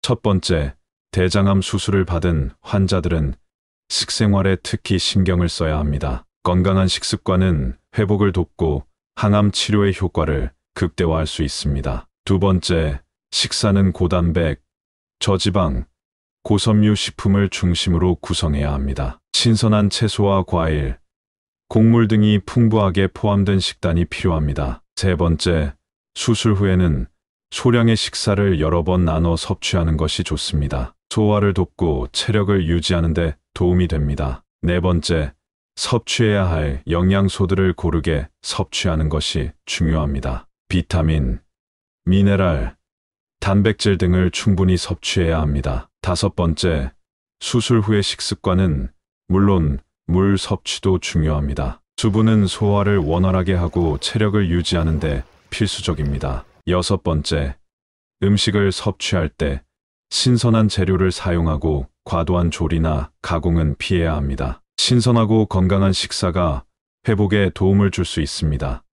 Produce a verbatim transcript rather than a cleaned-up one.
첫 번째, 대장암 수술을 받은 환자들은 식생활에 특히 신경을 써야 합니다. 건강한 식습관은 회복을 돕고 항암 치료의 효과를 극대화할 수 있습니다. 두 번째, 식사는 고단백, 저지방, 고섬유 식품을 중심으로 구성해야 합니다. 신선한 채소와 과일, 곡물 등이 풍부하게 포함된 식단이 필요합니다. 세 번째, 수술 후에는 소량의 식사를 여러 번 나눠 섭취하는 것이 좋습니다. 소화를 돕고 체력을 유지하는 데 도움이 됩니다. 네 번째, 섭취해야 할 영양소들을 고르게 섭취하는 것이 중요합니다. 비타민, 미네랄, 단백질 등을 충분히 섭취해야 합니다. 다섯 번째, 수술 후의 식습관은 물론 물 섭취도 중요합니다. 수분은 소화를 원활하게 하고 체력을 유지하는 데 필수적입니다. 여섯 번째, 음식을 섭취할 때 신선한 재료를 사용하고 과도한 조리나 가공은 피해야 합니다. 신선하고 건강한 식사가 회복에 도움을 줄 수 있습니다.